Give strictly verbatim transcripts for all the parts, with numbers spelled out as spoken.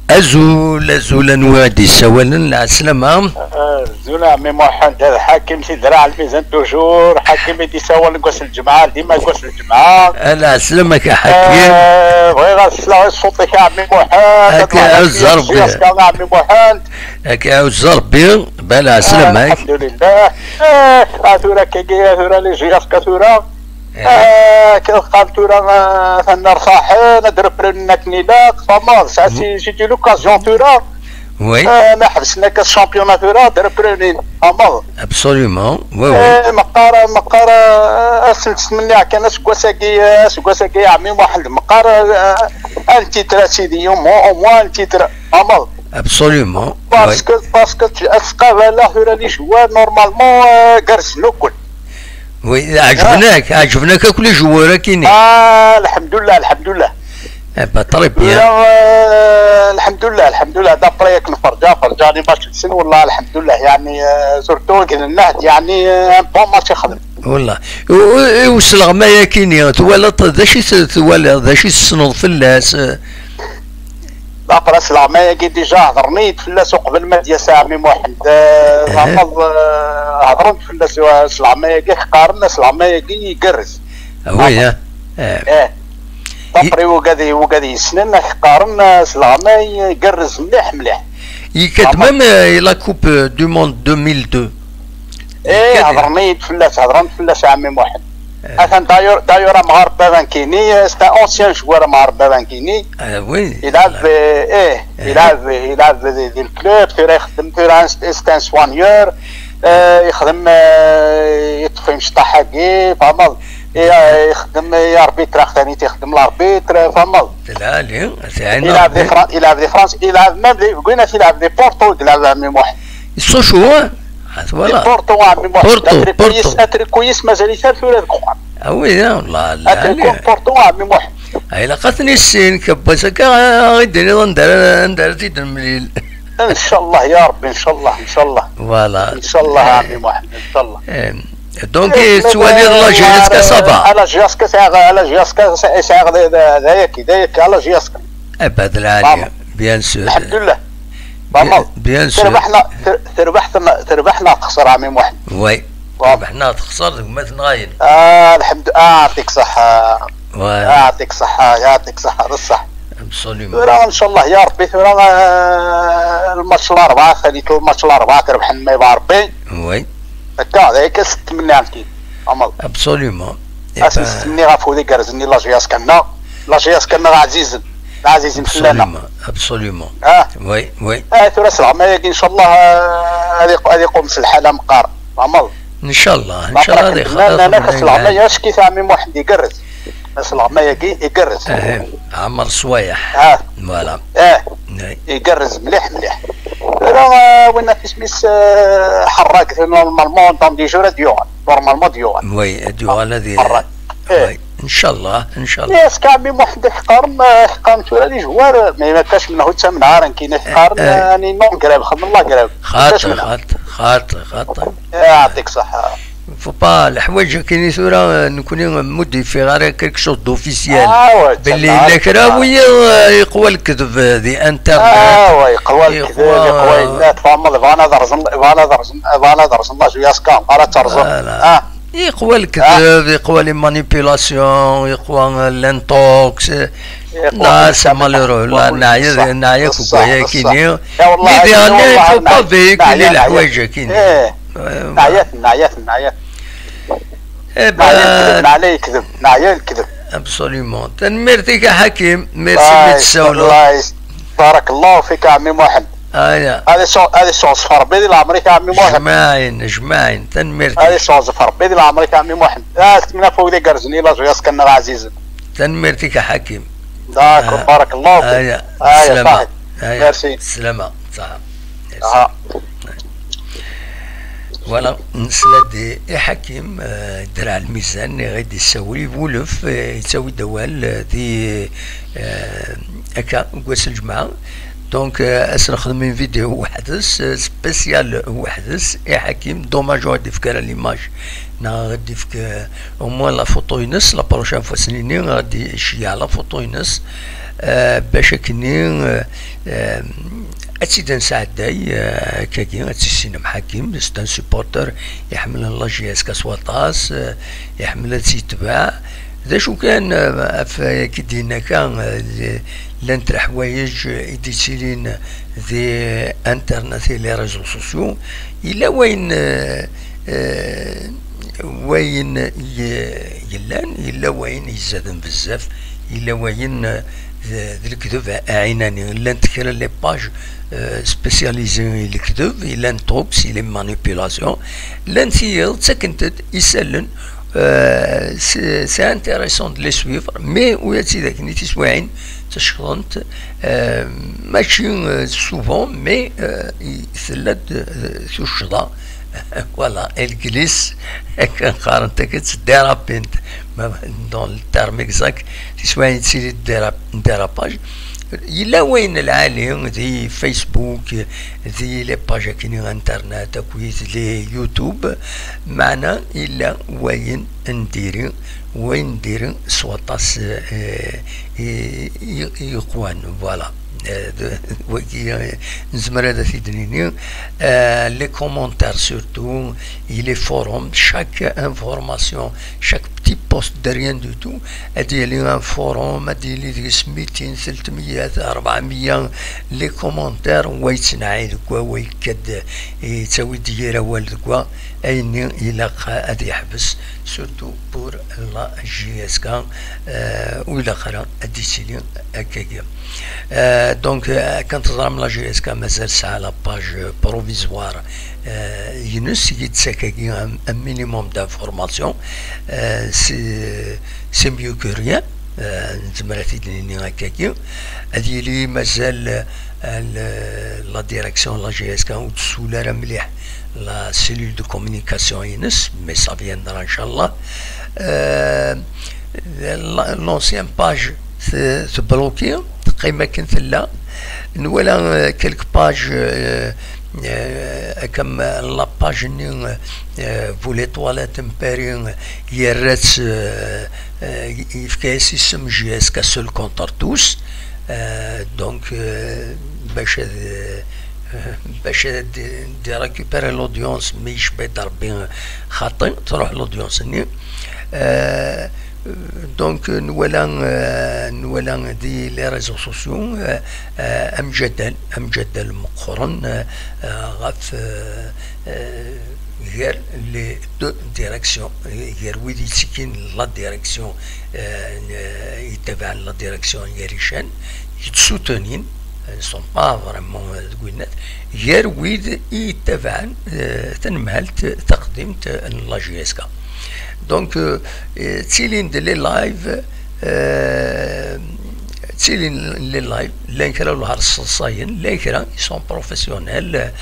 ازول ازول نوادي سوالا العسلامة. زول عمي محمد هذا حاكم سي درع الميزان توجور حاكم يدي سوا نقص الجمعة ديما نقص الجمعة. العسلامة يا حكيم. بغي غنسمع صوتك يا عمي محمد. هكا عاوز ربي. يا عمي محمد. هكا عاوز ربي بلا عسلامة. الحمد لله. اه كاثورة كي كاثورة لي جياس كاثورة. اه كالقالتورا ثنا رصاحي ندرب لنا كنيلاك فما سي جيتي لوكازيون تورا. وي ما حبسنا كاس شامبيون تورا درب لنا فما ابسوليومون وي وي مقارا مقارا اسلت مني كان سكواساكي سكواساكي عمي واحد مقارا انتيترا سيدي يوم او موان انتيترا فما ابسوليومون باسكو باسكو اسقا لا هورا لي جوا نورمالمون كرسنو كل. وي عجبناك عجبناك كل جواره كاينين. اه الحمد لله الحمد لله. با طري بيان. آه الحمد لله الحمد لله دابري ياك نفرجا فرجاني باش تسن والله الحمد لله يعني سورتو كاين النهد يعني ان بون ماتش يخدم. والله وسلغ ما يا كاينين توالى ذا شي توالى ذا شي السنوض فلاس. دابري سلغ ما كي ديجا هضرنيت فلاس قبل ما ديا ساعه مي واحد غامض هضرت فلاس سلغ ما كي قارنا سلغ ما كي يقرز. وي اه اه طبري وقادي وقادي سنين قارنا سلغما يقرز مليح مليح. يكتمم لا كوب دو موند ألفين واثنين. ايه هضرنيت فلاس هضرنت فلاس عمي واحد. اثن دايور دايور مغاربه بانكيني ستا اونسيان جوار مغاربه بانكيني. اه وي يلعب ايه يلعب يلعب دي الكلوب في يخدم في استان سوانيور يخدم يطفي مشطحاكي فهمت. يخدم اربيتر ثاني تيخدم الاربيتر فهمت. العالي يلعب دي فرنسا يلعب دي فرنسا يلعب ميم قلنا يلعب دي بورتو يلعب عمي واحد. يسو شو فوالا بورتو عمي واحد. بورتو كويس اتري كويس مازال يسال ولا الكوع. وي والله اتري بورتو عمي واحد. هاي لقاتني السين كباسك غيديني ندير ندير زيد المليل. ان شاء الله يا ربي ان شاء الله ان شاء الله. فوالا ان شاء الله عمي واحد ان شاء الله. دونك سوالي لا جياسكا صافا. على جياسكا ساغ على جياسكا ساغ ذاك ذاك على جياسكا. ابد العالية بيان سور. الحمد لله. بيان سور. تربحنا تربحنا تربحنا تخسر عمي واحد. وي ربحنا تخسر ما تنغاين. اه الحمد لله يعطيك صحة. وي يعطيك صحة يعطيك صحة بالصح. ابسوليومون. ان شاء الله يا ربي ثورة الماتش الأربعة خليت الماتش الأربعة تربح ما يبقى ربي. وي هكا هذاك ست مني عمتي. أمل. ابسوليومون. أسمني غافودي كرزني لا جياس كنا لا جياس كنا عزيز عزيز مثلنا. ابسوليومون. اه وي وي. اه ثورة سلعة ما ان شاء الله هذه هذه يقوم في الحالة مقار. أمل. ان شاء الله ان شاء الله. هذه انا انا سلعة ما يشكي عمي واحد يقرز. سلعة ما يجي يقرز. اه عمر صوايح. اه فوالا. اه يقرز مليح مليح. راه وين تسميس حراك نورمالمون دون دي جور ديوغان نورمالمون ديوغان. وي ديوغان هذه. وي ان شاء الله ان شاء الله. ياس كامي واحد حقارن حقارن تورا لي جوار ما كاش منه حتى من عارن كاين حقارن يعني نون قراب خدم الله قراب. خاطر خاطر خاطر خاطر. يعطيك صحة. فو با الحوايج كاينين ثورة نكون مودي في غير كيك شوز دوفيسيال. باللي الكراوية يقوى الكذب ذي انترنت. اه وي يقوى الكذب يقوى النت فامل فانا درزن فانا درزن فانا درزن لا جوياس كام على ترزن. اه يقوى الكذب يقوى لي مانيبيلاسيون يقوى لانتوكس. لا سي مالورو لا نعيا نعيا كوكايا كاينين. مي ديرني فو با فيكولي الحوايج كاينين. نعيات نعيات نعيات نعيات نعيا الكذب نعيا الكذب. ابسوليومون تنميرتك يا حكيم ميرسي بتساولو. الله بارك الله فيك يا عمي واحد. ايا هذه صو هذه صو صفر بيدي العمريك يا عمي واحد. جماعين جماعين تنميرتك. هذه صو صفر بيدي العمريك يا عمي واحد. اه تمنى فوق ذي قرزني لا جوياس كنا عزيز. تنميرتك يا حكيم. داك آه. بارك الله فيك. ايا السلامة. ميرسي. السلامة صح. اه فوالا نسلا دي حكيم درع الميزان غادي يساوي ولف يساوي دوال دي هكا كواس الجمعة. دونك اس نخدم فيديو وحدس سبيسيال وحدس يا حكيم دوماج واحد في كرا ليماج نا غادي فيك او موان لا فوتو ينس لا بروشان فوا سنيني غادي يشيع لا فوتو ينس باش كني أتسيد نساعداي كاكي أتسيسين محاكم ستان سوبورتر يحمل الله جي اس كاسواطاس يحمل تيتباع ذا شو كان في كدينا كان لانتر حوايج يديسيلين ذي انترنت لي ريزو سوسيو إلا وين وين يلان إلا وين يزادن بزاف إلا وين ذي الكذب عيناني لان تكرا لي باج سبيسياليزي الكذب لان توكس لي مانيبيلاسيون لان تيل تسكنتد يسلن سي انتيريسون دو لي سويفر مي وياتي ذاك نيتي سواعين تشخلنت ماشي سوفون مي يثلد ثو الشضا فوالا الجليس كنقارن تاكت ديرابينت دون الترم اكزاكت تسواعين تسيلي ديراباج إلا وين العالم ذي فيسبوك ذي لي باج كاينين انترنت كويس لي يوتيوب معنا إلا وين نديري وين نديري سواطاس يقوان فوالا وكي نزمر هذا في دنيني لي كومونتير سورتو لي فوروم شاك انفورماسيون شاك بتي بوست دو ريان دو تو ادي لي ان فوروم ادي لي ديس ميتين ثلاثمية أربعمية لي كومونتير ويتنعي دكوا ويكد يتساوي ديال اول دكوا اين الى ادي يحبس سورتو بور لا جي اس كا ولا خرا ادي سيلي هكاكيا دونك كانت تظلم لا جي اس كا مازال ساعه لا باج بروفيزوار ينس يتساكاكي ان مينيموم دانفورماسيون سي سي ميو كو ريان نتمراتي دنيني هكاكي هادي لي مازال لا ديريكسيون لا جي اس كا ودسولا راه مليح لا سيلول دو كومونيكاسيون ينس مي سا فيندرا ان شاء الله لونسيان باج تبلوكي قيمة كنت لا نولا كلك باج كم لا باج ني فولي تواليت مبارين يرات يفكاس اسم جي اس كا سول كونتر توس دونك باش باش دي ريكوبيري لودونس ميش بيضربين خاطين تروح لودونس ني دونك نولا نولا دي لي ريزو سوسيو ام جدل ام جدل مقرن غاف غير لي دو ديريكسيون غير ويدي تسكين لا ديريكسيون يتبع لا ديريكسيون يريشان يتسوتونين سون با فريمون تقولنا غير ويد يتبعن تنمهلت تقديم لا جي اس كا دونك تسيلين دي لي لايف تسيلين لي لايف لين كرا لها الصاين لين كرا يسون بروفيسيونيل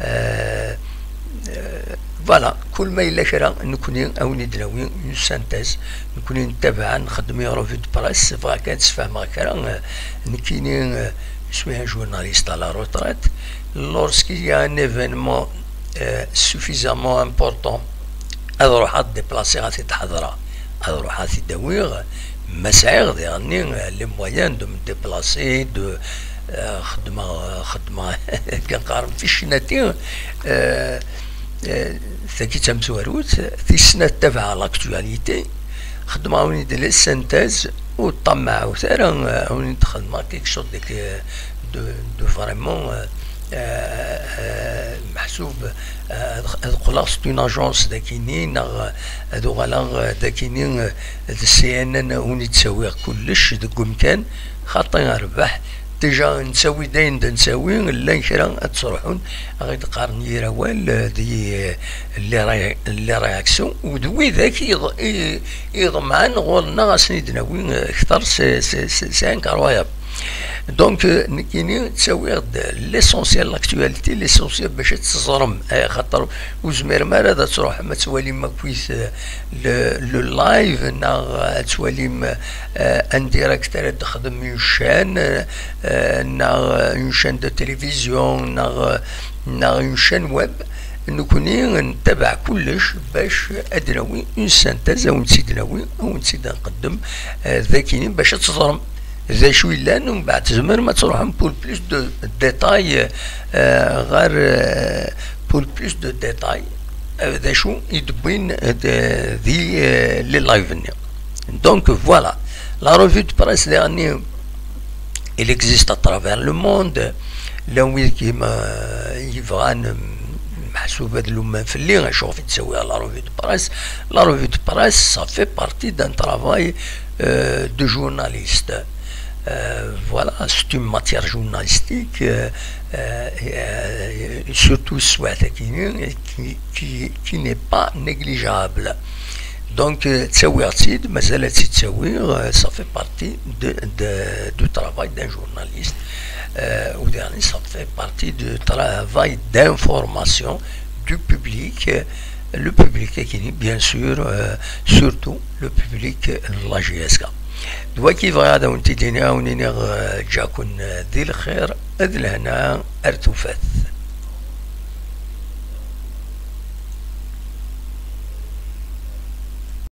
فوالا كل ما إلا كرا نكوني أو ندراوي اون سانتيز نكوني نتابع نخدم روفي دو بريس فغا كتفهم كرا نكيني شويه جورناليست على روتريت لورسكي يا ان ايفينمون سوفيزامون امبورطون هذا روح ديبلاسي غادي تحضرها هذا روح غادي تداوي مساعي غادي غني لي مويان دو ديبلاسي دو خدمه خدمه كنقارن في الشناتين ثاكي تمسواروت في السنه تبع لاكتواليتي خدمه وني ديال السنتاز وطمع وثارا وني تخدم كيك شوط ديك دو دو فريمون محسوب خلاص اون اجونس داكينين هادو غالا داكينين السي ان ان وني تساوي كلش داك مكان خاطي ربح ديجا نساوي داين دا نساوي لا كرا تروحون غادي تقارن يراوال دي لي لي رياكسيون ودوي ذاك يضمعن غولنا غاسني دناوي اكثر سي سي سي انكرويابل دونك كاينين تساوي ليسونسيال لاكتواليتي ليسونسيال باش تزرم خاطر وزمير ما راه تروح ما توالي ما كويس لو لايف نا توالي ان ديريكتور تخدم من شان نا اون شان دو تلفزيون نا نا اون شان ويب نكوني نتبع كلش باش ادناوي اون سانتاز او نسيد ناوي او نسيد نقدم ذاكيين باش تصرم ذا شو الا من بعد زمر ما تروحهم بور بلوس دو ديتاي غير بور بلوس دو ديتاي ذا شو يدبين ذي لي لايف. دونك فوالا لا ريفي دو بريس dernier il existe à travers le monde لو وين كيما يبغى محسوبة الأمة في اللي غنشوف يتسويها لا روفي دو بريس. لا روفي دو بريس سا في بارتي دان ترافاي دو جورناليست. Voilà, c'est une matière journalistique, euh, euh, surtout qui, qui, qui n'est pas négligeable. Donc, ça fait partie de, de, du travail d'un journaliste. Euh, ou dernier, ça fait partie du travail d'information du public. Le public qui est bien sûr, euh, surtout le public de la G S K. دواكي فغادا ونتي دينا ونينيغ جاكون ذي الخير اذ لهنا ارتوفات.